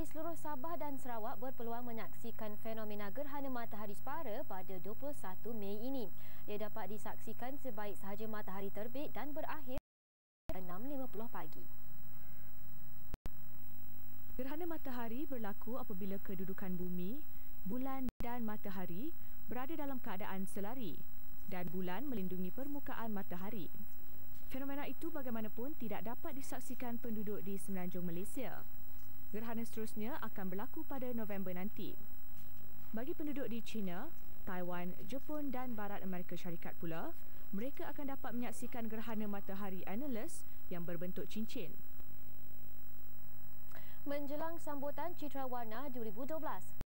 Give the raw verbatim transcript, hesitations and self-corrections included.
di seluruh Sabah dan Sarawak berpeluang menyaksikan fenomena gerhana matahari separa pada dua puluh satu Mei ini. Ia dapat disaksikan sebaik sahaja matahari terbit dan berakhir enam lima puluh pagi. Gerhana matahari berlaku apabila kedudukan bumi, bulan dan matahari berada dalam keadaan selari dan bulan melindungi permukaan matahari. Fenomena itu bagaimanapun tidak dapat disaksikan penduduk di Semenanjung Malaysia. Gerhana seterusnya akan berlaku pada November nanti. Bagi penduduk di China, Taiwan, Jepun dan Barat Amerika Syarikat pula, mereka akan dapat menyaksikan gerhana matahari annulus yang berbentuk cincin. Menjelang sambutan Citra Warna dua ribu dua belas,